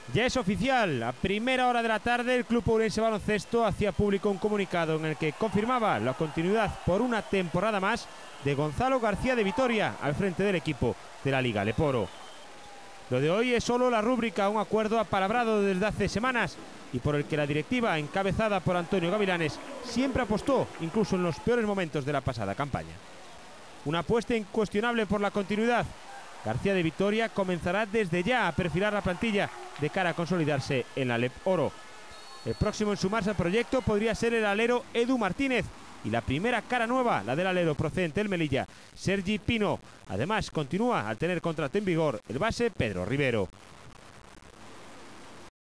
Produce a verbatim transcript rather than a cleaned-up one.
Ya es oficial, a primera hora de la tarde el Club Ourense Baloncesto hacía público un comunicado en el que confirmaba la continuidad por una temporada más de Gonzalo García de Vitoria al frente del equipo de la Liga Leporo. Lo de hoy es solo la rúbrica, un acuerdo apalabrado desde hace semanas y por el que la directiva, encabezada por Antonio Gavilanes, siempre apostó, incluso en los peores momentos de la pasada campaña. Una apuesta incuestionable por la continuidad. García de Vitoria comenzará desde ya a perfilar la plantilla de cara a consolidarse en la Leporo. El próximo en sumarse al proyecto podría ser el alero Edu Martínez y la primera cara nueva, la del alero procedente del Melilla, Sergi Pino. Además, continúa al tener contrato en vigor el base Pedro Rivero.